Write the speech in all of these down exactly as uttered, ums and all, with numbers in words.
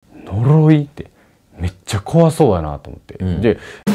呪いってめっちゃ怖そうやなと思って、うん、で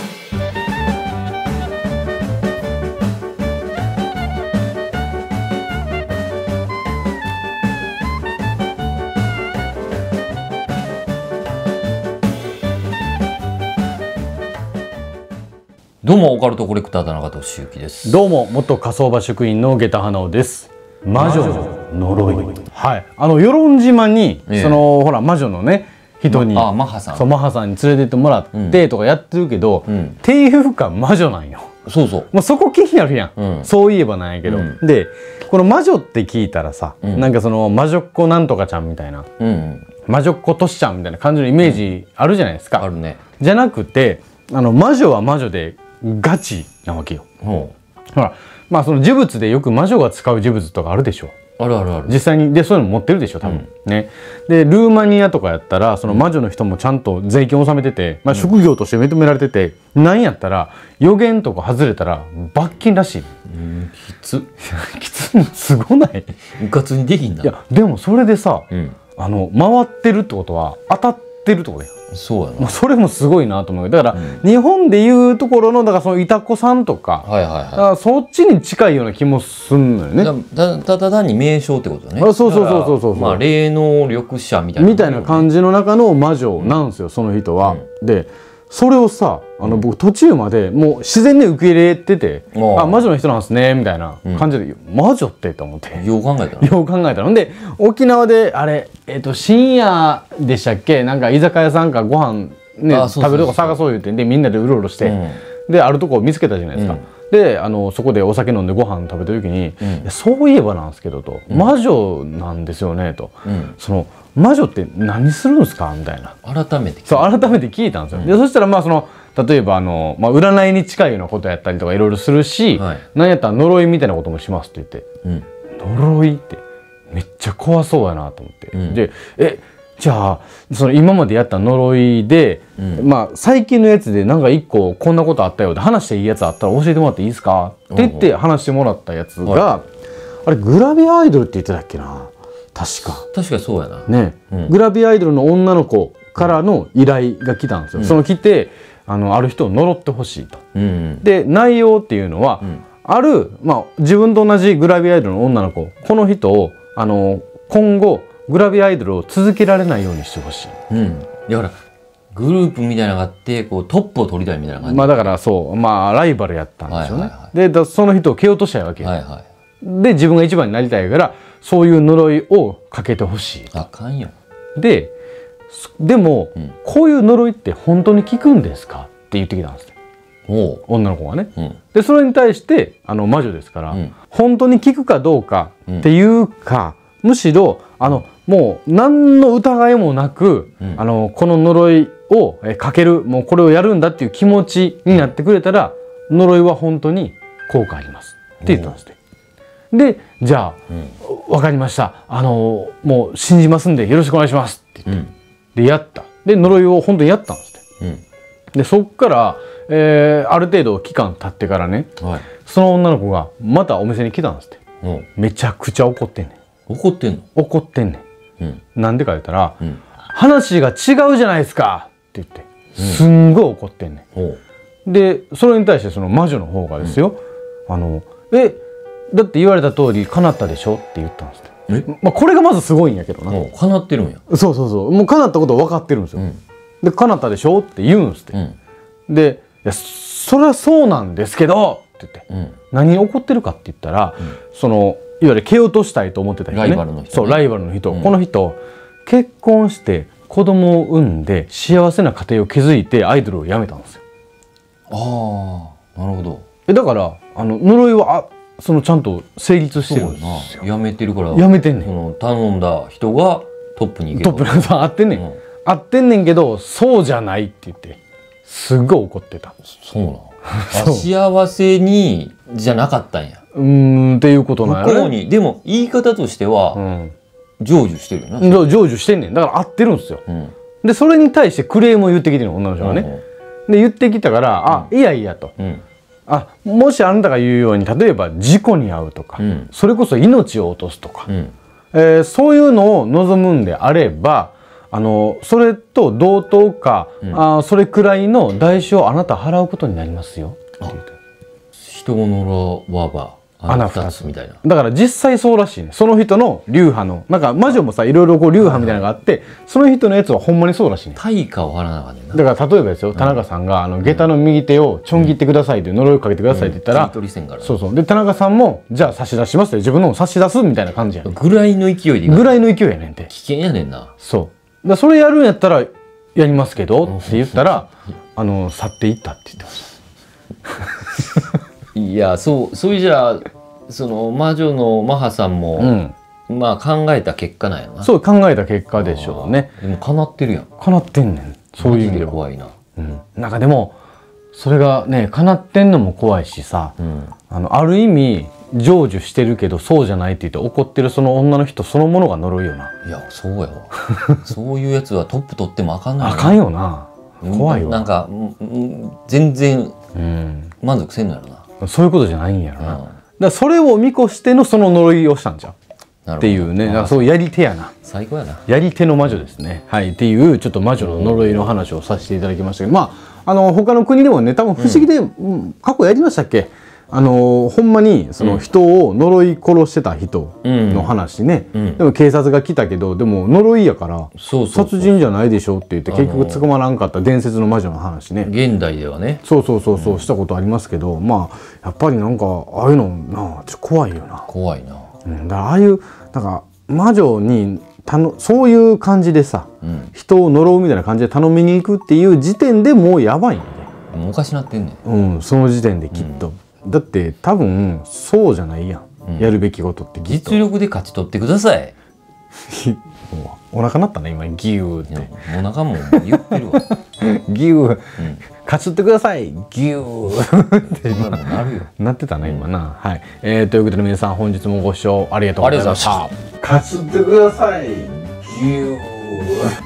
どうもオカルトコレクター田中俊之です。 どうも元火葬場職員の下駄花尾です。魔女の呪い、はい、あの与論島に、ええ、そのほら魔女のね人に、 ま、あマハさんそうマハさんに連れてってもらって、うん、とかやってるけど、うん、っていうか魔女なんよ。 そうそう、 もうそこ気になるやん、うん、そういえばなんやけど、うん、でこの魔女って聞いたらさ、うん、なんかその魔女っ子なんとかちゃんみたいな、うん、魔女っ子としちゃんみたいな感じのイメージあるじゃないですか、 うん、あるね。 じゃなくてあの魔女は魔女でガチなわけよ。ほらまあその呪物でよく魔女が使う呪物とかあるでしょ。 あるあるある。 実際にでそういうの持ってるでしょ多分、うん、ね。でルーマニアとかやったらその魔女の人もちゃんと税金を納めてて、まあ、職業として認められてて、うん、なんやったら予言とか外れたら罰金らしい。 うん、きつきつすごない？ うかつにできんな。 いやでもそれでさ、うん、あの回ってるってことは当たってるってことや。 そうやな。 まあそれもすごいなと思う。だから、うん、日本でいうところのだからそのいた子さんとか、はいはいはい、だからそっちに近いような気もすんのよね。 ただただ単に名称ってことね。 あ、そうそうそうそうそう。 まあ霊能力者みたいな、 みたいな感じの中の魔女なんですよ、うん、その人は。うん、でそれをさあの僕途中までもう自然に受け入れてて、うん、あ魔女の人なんですねみたいな感じで、うん、魔女ってと思って。 よう考えたの。 よう考えたの。で沖縄であれえっと深夜でしたっけ、なんか居酒屋さんかご飯ね食べるとこ探そう言ってでみんなでうろうろして、うん、であるとこを見つけたじゃないですか。うん、であのそこでお酒飲んでご飯食べた時に、うん、そういえばなんですけどと、うん、魔女なんですよねと、うん、その魔女って何するんですかみたいな改めてそう改めて聞いたんですよ。うん、でそしたらまあその例えばあの、まあ、占いに近いようなことやったりとかいろいろするし、はい、何やったら呪いみたいなこともしますって言って、うん、呪いってめっちゃ怖そうやなと思って、うん、でえじゃあその今までやった呪いで、うん、まあ最近のやつでなんか一個こんなことあったよで話していいやつあったら教えてもらっていいですかって言って話してもらったやつが、はい、あれグラビアアイドルって言ってたっけな確か。 確かそうやな。 ね、うん、グラビアアイドルの女の子からの依頼が来たんですよ。うん、その来てあのある人を呪ってほしいと。うんうん、で内容っていうのは、うん、ある、まあ、自分と同じグラビアアイドルの女の子この人をあの今後グラビアアイドルを続けられないようにしてほしい。うん、 だからグループみたいなのがあってこうトップを取りたいみたいな感じ。 まあだからそうまあライバルやったんでしょうね。でだその人を蹴落としたいわけよ。はいはい、で自分が一番になりたいからそういう呪いをかけてほしい。 あかんよ。 ででも、うん、こういう呪いって本当に効くんですかって言ってきたんですよ。女の子がね。うん、でそれに対してあの魔女ですから、うん、本当に効くかどうかっていうか、うん、むしろあのもう何の疑いもなく、うん、あのこの呪いをかけるもうこれをやるんだっていう気持ちになってくれたら、うん、呪いは本当に効果ありますって言ったんですね。でじゃあ、うん、分かりましたあのもう信じますんでよろしくお願いしますって言って、うん、でやったで呪いを本当にやったんですって、うん、でそっから、えー、ある程度期間経ってからね、はい、その女の子がまたお店に来たんですって、うん、めちゃくちゃ怒ってんねん。怒ってんの？ 怒ってんねん。うん、なんでか言ったら、うん、話が違うじゃないですかって言って、うん、すんごい怒ってんねん。でそれに対してその魔女の方がですよ、うん、あのえだって言われた通り叶ったでしょって言ったんですって。まあこれがまずすごいんやけどな。 もう叶ってるんや。 そうそうそうもう叶ったこと分かってるんですよ。うん、で叶ったでしょって言うんですって。うん、でいやそれはそうなんですけどって言って、うん、何怒ってるかって言ったら、うん、そのいわゆる蹴落としたいと思ってた人ね。ライバルの人、ね。そうライバルの人、うん、この人結婚して子供を産んで幸せな家庭を築いてアイドルを辞めたんですよ。 ああなるほど。 えだからあの呪いはあそのちゃんと成立してるんですよ。 やめてるからやめてんねん。 その頼んだ人がトップに行ける。 トップなんさ合ってんねん、うん、合ってんねんけどそうじゃないって言ってすごい怒ってた。 そうなの幸せにじゃなかったんや。 うーんっていうことなんやね。 向こうにでも言い方としては、うん、成就してるよな。 成就してんねん。だから合ってるんですよ。うん、でそれに対してクレームを言ってきてるの女の人がね。うん、で言ってきたからあ、うん、いやいやと。うんあもしあなたが言うように例えば事故に遭うとか、うん、それこそ命を落とすとか、うんえー、そういうのを望むんであればあのそれと同等か、うん、あそれくらいの代償をあなた払うことになりますよって言って。 人の呪わば穴二つみたいな。 だから実際そうらしいね。その人の流派のなんか魔女もさいろいろこう流派みたいなのがあって、その人のやつはほんまにそうらしいね。 対価を払わなあかんねんな。 だから例えばですよ、田中さんがあの下駄の右手をちょん切ってくださいという呪いをかけてくださいって言ったら、そうそうで田中さんもじゃあ差し出しますって自分のを差し出すみたいな感じやねん。 ぐらいの勢いでぐらいの勢いやねんて。 危険やねんな。 そうだそれやるんやったらやりますけどって言ったらあの去っていったって言ってました。 いやそうそういうじゃあその魔女のマハさんも、うん、まあ考えた結果なんやな。 そう考えた結果でしょうね。 でも叶ってるやん。 叶ってんねん。そういう意味では怖いな。 うん、なんかでもそれがね叶ってんのも怖いしさ、うん、あのある意味成就してるけどそうじゃないって言って怒ってるその女の人そのものが呪いよな。 いやそうやわそういうやつはトップ取ってもあかんのよな。 あかんよな。怖いわ。 なんか全然満足せんのやろな、 うん、そういうことじゃないんやろな、うん、だからそれを見越してのその呪いをしたんじゃんっていうね。だからそうやり手やな。 最高やな。 やり手の魔女ですね。はいっていうちょっと魔女の呪いの話をさせていただきましたけど、まああの他の国でもね多分不思議で、うん、過去やりましたっけ。あのほんまにその人を呪い殺してた人の話ね、うんうん、でも警察が来たけどでも呪いやから殺人じゃないでしょって言って結局捕まらんかった伝説の魔女の話ね。 現代ではねそうそうそうそうしたことありますけど、うん、まあやっぱりなんかああいうのなちょっと怖いよな。 怖いな、 うん、だからああいうなんか魔女にたのそういう感じでさ、うん、人を呪うみたいな感じで頼みに行くっていう時点でもうやばいんで。 もうおかしなってんねん。 うんその時点できっと。うん、だって多分そうじゃないやん、うん、やるべきことって実力で勝ち取ってくださいお腹なったね今ギューって。 お腹も言ってるわギュー、うん、勝ち取ってくださいギューって今のなるよなってたね今な、うん、はい、えー、ということで皆さん本日もご視聴ありがとうございました。勝ち取ってくださいギュー